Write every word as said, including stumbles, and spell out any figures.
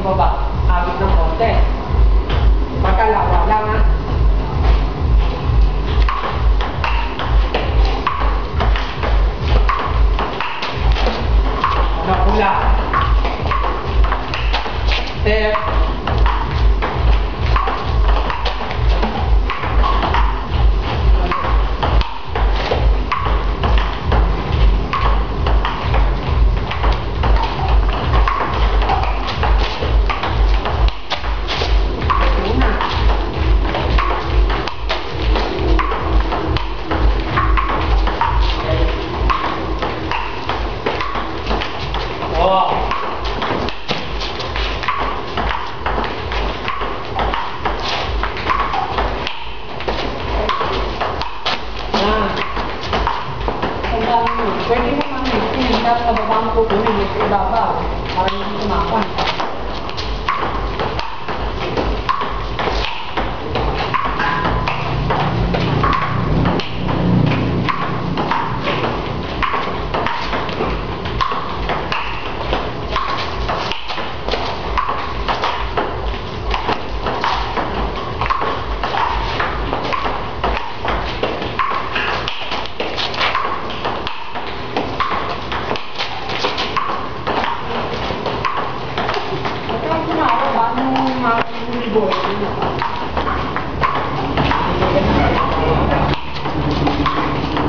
baba. Agit ng konti. Pagkalawa lang ha. Nakula. Step. Pwede mo kang mag-tingin tapos nababa mo kukunin yung ibabaw para hindi tumakon. Boy,